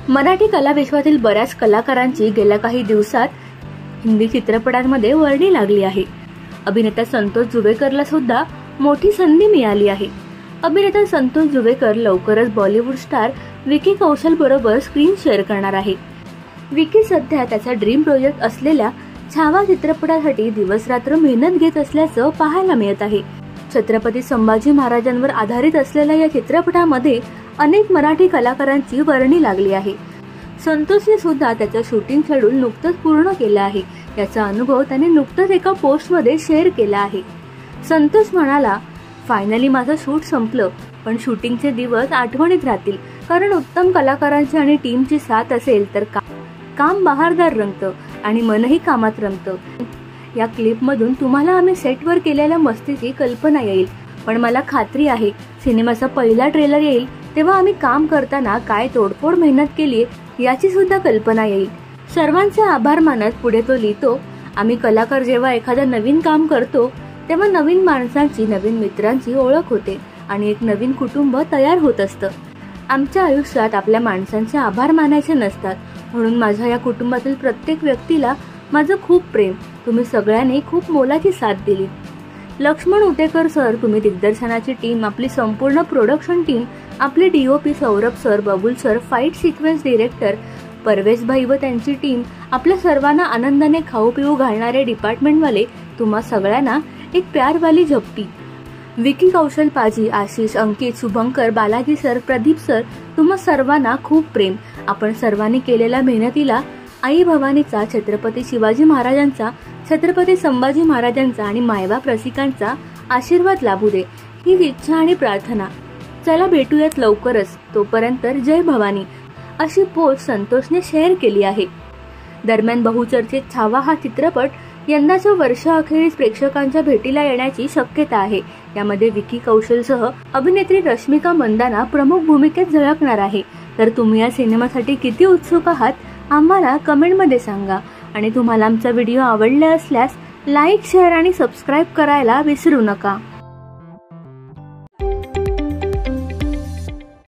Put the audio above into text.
मराठी कला विश्वातील बऱ्याच कलाकारांची गेल्या काही दिवसात हिंदी चित्रपटांमध्ये वर्णी लागली आहे। अभिनेता संतोष जुवेकरला सुद्धा मोठी संधी मिळाली आहे। अभिनेता संतोष जुवेकर लवकरच बॉलिवूड स्टार विकी कौशल बरोबर स्क्रीन शेअर करणार आहे। विकी सध्या त्याचा ड्रीम प्रोजेक्ट असलेल्या छावा चित्रपटासाठी दिवस रात्र मेहनत घेत असल्याचं पाहायला मिळत आहे। छत्रपती संभाजी महाराजांवर आधारित असलेल्या या चित्रपटामध्ये अनेक मराठी कलाकारांची वर्णी लागली आहे। संतोषने सुद्धा त्याचं शूटिंग शेड्यूल नुकतंच पूर्ण केलं आहे। याचा अनुभव त्याने नुकतंच एका पोस्टमध्ये शेअर केला आहे। संतोष म्हणाला, फायनली माझं शूट संपलं, पण शूटिंगचे दिवस आठवणीत राहतील, कारण उत्तम कलाकारांची आणि टीमची साथ असेल तर काम बहारदार रंगतं आणि मनही कामात रमतं। या क्लिपमधून तुम्हाला आम्ही सेटवर केलेल्या मस्तीची कल्पना येईल, पण मला खात्री आहे सिनेमाचा पहिला ट्रेलर येईल तेव्हा आम्ही काम करताना काय तोडफोड मेहनत केली याची सुद्धा कल्पना येईल। सर्वांचे आभार मानत पुढे तो लिहितो, आम्ही कलाकार जेव्हा एखादं नवीन काम करतो तेव्हा नवीन माणसांची, नवीन मित्रांची ओळख होते आणि एक नवीन कुटुंब तयार होत असतं। आमच्या आयुष्यात आपल्या माणसांचे आभार मानायचे नसतात, म्हणून माझ्या या कुटुंबातील प्रत्येक व्यक्तीला माझं खूप प्रेम। तुम्ही सगळ्यांनी खूप मोलाची साथ दिली। लक्ष्मण उटेकर सर, तुम्ही दिग्दर्शनाची टीम, आपली संपूर्ण प्रोडक्शन टीम, आपले DOP Saurabh sir, Babul sir, fight sequence director Parvesh भाई व त्यांची टीम, आपल्या सर्वांना आनंदाने खाऊ पिऊ घालणारे डिपार्टमेंटवाले, तुम्हा सगळ्यांना एक प्यारवाली झप्पी। विकी कौशल पाजी, आशिष, अंकित, शुभंकर, बालाजी सर, प्रदीप सर, तुम्हा सर्वांना खूप प्रेम। आपण सर्वांनी केलेल्या मेहनतीला आई भवानीचा, छत्रपती शिवाजी महाराजांचा, छत्रपती संभाजी महाराजांचा आणि मायबाप रसिकांचा आशीर्वाद लाभू दे, ही इच्छा आणि प्रार्थना। चला भेटूयात लवकरच, तोपर्यंत जय भवानी, अशी पोस्ट संतोषने शेअर केली आहे। दरम्यान बहुचर्चित छावा हा चित्रपट यंदाच्या वर्षाअखेरीस प्रेक्षकांच्या भेटीला येण्याची शक्यता आहे। यामध्ये विकी कौशलसह अभिनेत्री रश्मिका मंदाना प्रमुख भूमिकेत झळकणार आहे। तर तुम्ही या सिनेमासाठी किती उत्सुक आहात आम्हाला कमेंटमध्ये सांगा आणि तुम्हाला आमचा व्हिडिओ आवडला असल्यास लाईक, शेअर आणि सबस्क्राईब करायला विसरू नका।